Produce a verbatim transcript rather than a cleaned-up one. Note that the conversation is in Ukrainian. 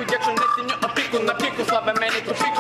якщо не ціню опіку, на піку слабе мені тупік.